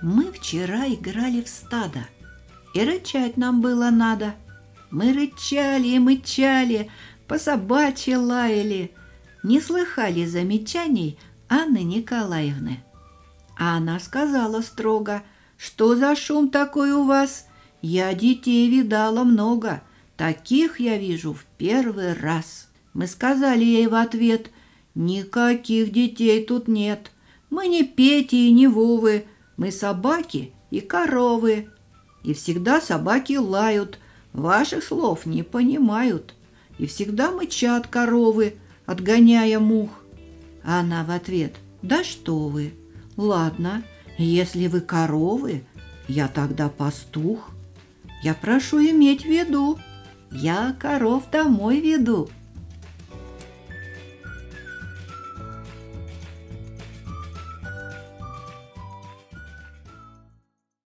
Мы вчера играли в стадо, и рычать нам было надо. Мы рычали и мычали, по собачьи лаяли. Не слыхали замечаний Анны Николаевны. А она сказала строго: «Что за шум такой у вас? Я детей видала много, таких я вижу в первый раз». Мы сказали ей в ответ: «Никаких детей тут нет. Мы не Пети и не Вовы, мы собаки и коровы. И всегда собаки лают, ваших слов не понимают. И всегда мычат коровы, отгоняя мух». А она в ответ: «Да что вы! Ладно, если вы коровы, я тогда пастух. Я прошу иметь в виду, я коров домой веду».